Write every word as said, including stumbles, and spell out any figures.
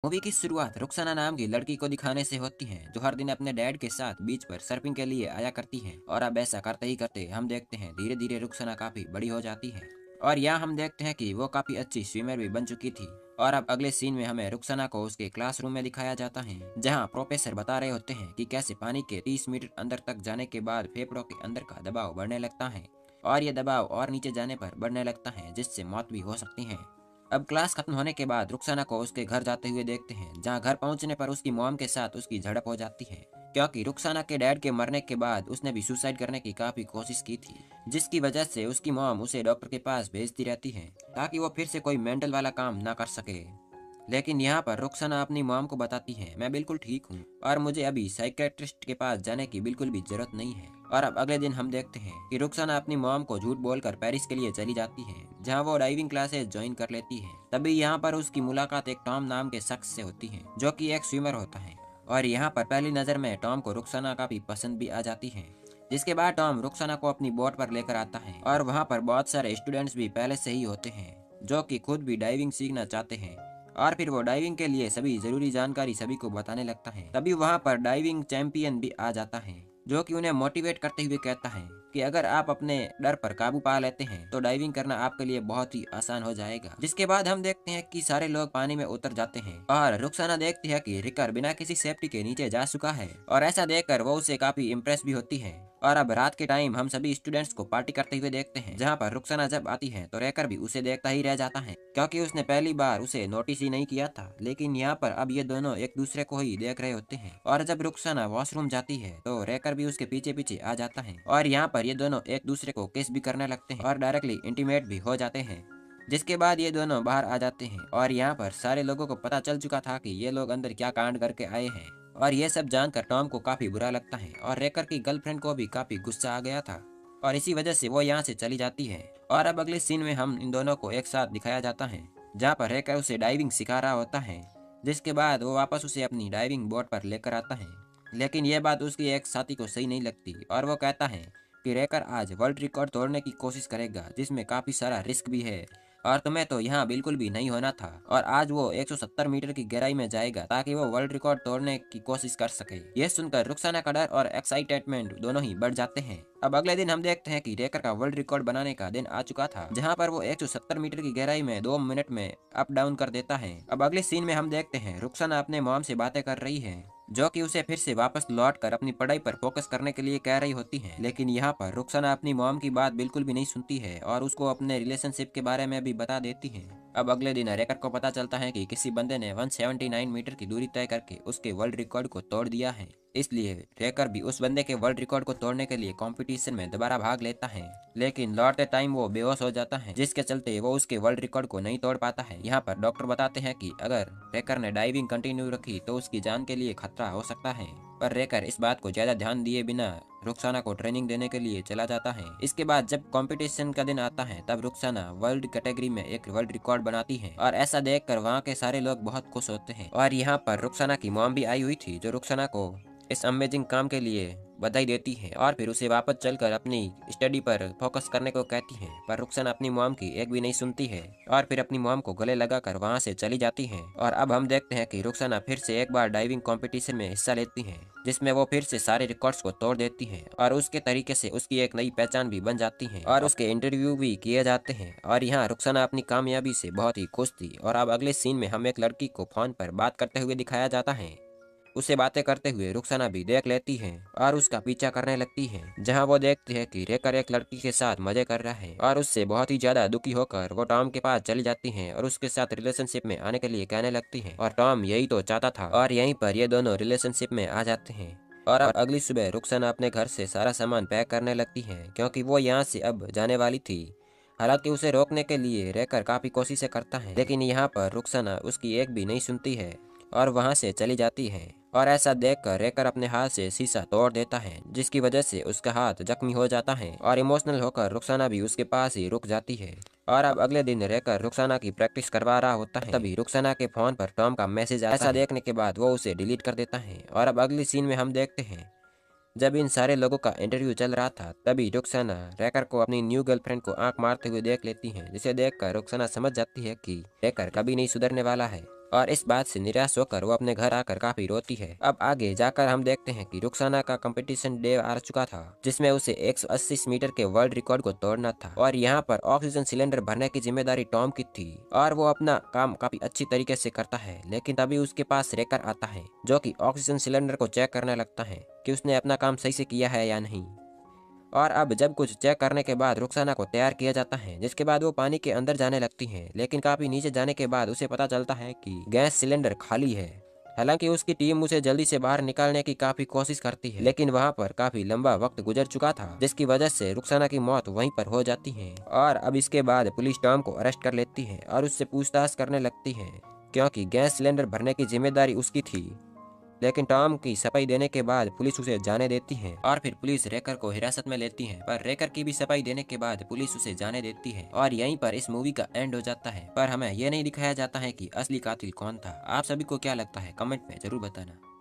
Movie की शुरुआत रुखसाना नाम की लड़की को दिखाने से होती है, जो हर दिन अपने डैड के साथ बीच पर सर्फिंग के लिए आया करती है। और अब ऐसा करते ही करते हम देखते हैं धीरे धीरे रुखसाना काफी बड़ी हो जाती है। और यहाँ हम देखते हैं कि वो काफी अच्छी स्विमर भी बन चुकी थी। और अब अगले सीन में हमें रुखसाना को उसके क्लासरूम में दिखाया जाता है, जहाँ प्रोफेसर बता रहे होते हैं कि कैसे पानी के तीस मीटर अंदर तक जाने के बाद फेफड़ों के अंदर का दबाव बढ़ने लगता है, और ये दबाव और नीचे जाने पर बढ़ने लगता है, जिससे मौत भी हो सकती है। अब क्लास खत्म होने के बाद रुखसाना को उसके घर जाते हुए देखते हैं, जहां घर पहुंचने पर उसकी मॉम के साथ उसकी झड़प हो जाती है, क्योंकि रुखसाना के डैड के मरने के बाद उसने भी सुसाइड करने की काफी कोशिश की थी, जिसकी वजह से उसकी मॉम उसे डॉक्टर के पास भेजती रहती है, ताकि वो फिर से कोई मेंटल वाला काम ना कर सके। लेकिन यहाँ पर रुखसाना अपनी मॉम को बताती है, मैं बिल्कुल ठीक हूँ और मुझे अभी साइकेट्रिस्ट के पास जाने की बिल्कुल भी जरूरत नहीं है। और अब अगले दिन हम देखते हैं कि रुखसाना अपनी मॉम को झूठ बोलकर पेरिस के लिए चली जाती है, जहाँ वो डाइविंग क्लासेस ज्वाइन कर लेती है। तभी यहाँ पर उसकी मुलाकात एक टॉम नाम के शख्स से होती है, जो कि एक स्विमर होता है। और यहाँ पर पहली नजर में टॉम को रुखसाना काफी पसंद भी आ जाती है। जिसके बाद टॉम रुखसाना को अपनी बोट पर लेकर आता है, और वहाँ पर बहुत सारे स्टूडेंट्स भी पहले से ही होते हैं, जो कि खुद भी डाइविंग सीखना चाहते हैं। और फिर वो डाइविंग के लिए सभी जरूरी जानकारी सभी को बताने लगता है। तभी वहाँ पर डाइविंग चैंपियन भी आ जाता है, जो कि उन्हें मोटिवेट करते हुए कहता है कि अगर आप अपने डर पर काबू पा लेते हैं तो डाइविंग करना आपके लिए बहुत ही आसान हो जाएगा। जिसके बाद हम देखते हैं कि सारे लोग पानी में उतर जाते हैं, और रुखसाना देखती है कि रिकर बिना किसी सेफ्टी के नीचे जा चुका है, और ऐसा देखकर वो उससे काफी इम्प्रेस भी होती है। और अब रात के टाइम हम सभी स्टूडेंट्स को पार्टी करते हुए देखते हैं, जहाँ पर रुखसाना जब आती है तो रेकर भी उसे देखता ही रह जाता है, क्योंकि उसने पहली बार उसे नोटिस ही नहीं किया था। लेकिन यहाँ पर अब ये दोनों एक दूसरे को ही देख रहे होते हैं, और जब रुखसाना वॉशरूम जाती है तो रेकर भी उसके पीछे पीछे आ जाता है, और यहाँ पर ये दोनों एक दूसरे को किस भी करने लगते हैं और डायरेक्टली इंटीमेट भी हो जाते हैं। जिसके बाद ये दोनों बाहर आ जाते हैं, और यहाँ पर सारे लोगों को पता चल चुका था कि ये लोग अंदर क्या कांड करके आए हैं। और ये सब जानकर टॉम को काफी बुरा लगता है, और रेकर की गर्लफ्रेंड को भी काफी गुस्सा आ गया था, और इसी वजह से वो यहाँ से चली जाती है। और अब अगले सीन में हम इन दोनों को एक साथ दिखाया जाता है, जहाँ पर रेकर उसे डाइविंग सिखा रहा होता है। जिसके बाद वो वापस उसे अपनी डाइविंग बोट पर लेकर आता है। लेकिन यह बात उसकी एक साथी को सही नहीं लगती, और वो कहता है कि रेकर आज वर्ल्ड रिकॉर्ड तोड़ने की कोशिश करेगा, जिसमें काफी सारा रिस्क भी है, और तुम्हें तो यहाँ बिल्कुल भी नहीं होना था। और आज वो एक सौ सत्तर मीटर की गहराई में जाएगा, ताकि वो वर्ल्ड रिकॉर्ड तोड़ने की कोशिश कर सके। यह सुनकर रुखसाना का डर और एक्साइटमेंट दोनों ही बढ़ जाते हैं। अब अगले दिन हम देखते हैं कि रेकर का वर्ल्ड रिकॉर्ड बनाने का दिन आ चुका था, जहाँ पर वो एक सौ सत्तर मीटर की गहराई में दो मिनट में अप डाउन कर देता है। अब अगले सीन में हम देखते हैं रुखसाना अपने मॉम से बातें कर रही है, जो कि उसे फिर से वापस लौट कर अपनी पढ़ाई पर फोकस करने के लिए कह रही होती है। लेकिन यहाँ पर रुखसाना अपनी मॉम की बात बिल्कुल भी नहीं सुनती है, और उसको अपने रिलेशनशिप के बारे में भी बता देती है। अब अगले दिन रेकर को पता चलता है कि किसी बंदे ने एक सौ उन्यासी मीटर की दूरी तय करके उसके वर्ल्ड रिकॉर्ड को तोड़ दिया है। इसलिए रेकर भी उस बंदे के वर्ल्ड रिकॉर्ड को तोड़ने के लिए कंपटीशन में दोबारा भाग लेता है। लेकिन लौटते टाइम वो बेहोश हो जाता है, जिसके चलते वो उसके वर्ल्ड रिकॉर्ड को नहीं तोड़ पाता है। यहाँ पर डॉक्टर बताते हैं कि अगर रेकर ने डाइविंग कंटिन्यू रखी तो उसकी जान के लिए खतरा हो सकता है। पर रेकर इस बात को ज्यादा ध्यान दिए बिना रुखसाना को ट्रेनिंग देने के लिए चला जाता है। इसके बाद जब कंपटीशन का दिन आता है, तब रुखसाना वर्ल्ड कैटेगरी में एक वर्ल्ड रिकॉर्ड बनाती है, और ऐसा देखकर वहाँ के सारे लोग बहुत खुश होते हैं। और यहाँ पर रुखसाना की मॉम भी आई हुई थी, जो रुखसाना को इस अमेजिंग काम के लिए बधाई देती है, और फिर उसे वापस चलकर अपनी स्टडी पर फोकस करने को कहती है। पर रुखसाना अपनी मॉम की एक भी नहीं सुनती है, और फिर अपनी मॉम को गले लगाकर वहां से चली जाती है। और अब हम देखते हैं कि रुखसाना फिर से एक बार डाइविंग कंपटीशन में हिस्सा लेती है, जिसमें वो फिर से सारे रिकॉर्ड्स को तोड़ देती है, और उसके तरीके से उसकी एक नई पहचान भी बन जाती है, और उसके इंटरव्यू भी किए जाते हैं। और यहाँ रुखसाना अपनी कामयाबी से बहुत ही खुश थी। और अब अगले सीन में हम एक लड़की को फोन पर बात करते हुए दिखाया जाता है। उसे बातें करते हुए रुखसाना भी देख लेती है, और उसका पीछा करने लगती है, जहां वो देखती है कि रेकर एक लड़की के साथ मजे कर रहा है, और उससे बहुत ही ज्यादा दुखी होकर वो टॉम के पास चली जाती है, और उसके साथ रिलेशनशिप में आने के लिए कहने लगती है। और टॉम यही तो चाहता था, और यहीं पर ये दोनों रिलेशनशिप में आ जाते हैं। और अब अगली सुबह रुखसाना अपने घर से सारा सामान पैक करने लगती है, क्योंकि वो यहाँ से अब जाने वाली थी। हालांकि उसे रोकने के लिए रेकर काफी कोशिशें करता है, लेकिन यहाँ पर रुखसाना उसकी एक भी नहीं सुनती है, और वहां से चली जाती है। और ऐसा देखकर रेकर अपने हाथ से शीशा तोड़ देता है, जिसकी वजह से उसका हाथ जख्मी हो जाता है, और इमोशनल होकर रुखसाना भी उसके पास ही रुक जाती है। और अब अगले दिन रेकर रुखसाना की प्रैक्टिस करवा रहा होता है, तभी रुखसाना के फोन पर टॉम का मैसेज आता है। ऐसा देखने के बाद वो उसे डिलीट कर देता है। और अब अगली सीन में हम देखते हैं, जब इन सारे लोगों का इंटरव्यू चल रहा था, तभी रुखसाना रेकर को अपनी न्यू गर्लफ्रेंड को आंख मारते हुए देख लेती है, जिसे देखकर रुखसाना समझ जाती है कि रेकर कभी नहीं सुधरने वाला है। और इस बात से निराश होकर वो अपने घर आकर काफी रोती है। अब आगे जाकर हम देखते हैं कि रुखसाना का कंपटीशन डे आ चुका था, जिसमें उसे एक सौ अस्सी मीटर के वर्ल्ड रिकॉर्ड को तोड़ना था। और यहाँ पर ऑक्सीजन सिलेंडर भरने की जिम्मेदारी टॉम की थी और वो अपना काम काफी अच्छी तरीके से करता है। लेकिन तभी उसके पास रेकर आता है, जो कि ऑक्सीजन सिलेंडर को चेक करने लगता है कि उसने अपना काम सही से किया है या नहीं। और अब जब कुछ चेक करने के बाद रुखसाना को तैयार किया जाता है, जिसके बाद वो पानी के अंदर जाने लगती है। लेकिन काफी नीचे जाने के बाद उसे पता चलता है कि गैस सिलेंडर खाली है। हालांकि उसकी टीम उसे जल्दी से बाहर निकालने की काफी कोशिश करती है, लेकिन वहां पर काफी लंबा वक्त गुजर चुका था, जिसकी वजह से रुखसाना की मौत वहीं पर हो जाती है। और अब इसके बाद पुलिस टॉम को अरेस्ट कर लेती है और उससे पूछताछ करने लगती है, क्योंकि गैस सिलेंडर भरने की जिम्मेदारी उसकी थी। लेकिन टॉम की सफाई देने के बाद पुलिस उसे जाने देती है और फिर पुलिस रेकर को हिरासत में लेती है। पर रेकर की भी सफाई देने के बाद पुलिस उसे जाने देती है और यहीं पर इस मूवी का एंड हो जाता है। पर हमें यह नहीं दिखाया जाता है कि असली कातिल कौन था। आप सभी को क्या लगता है, कमेंट में जरूर बताना।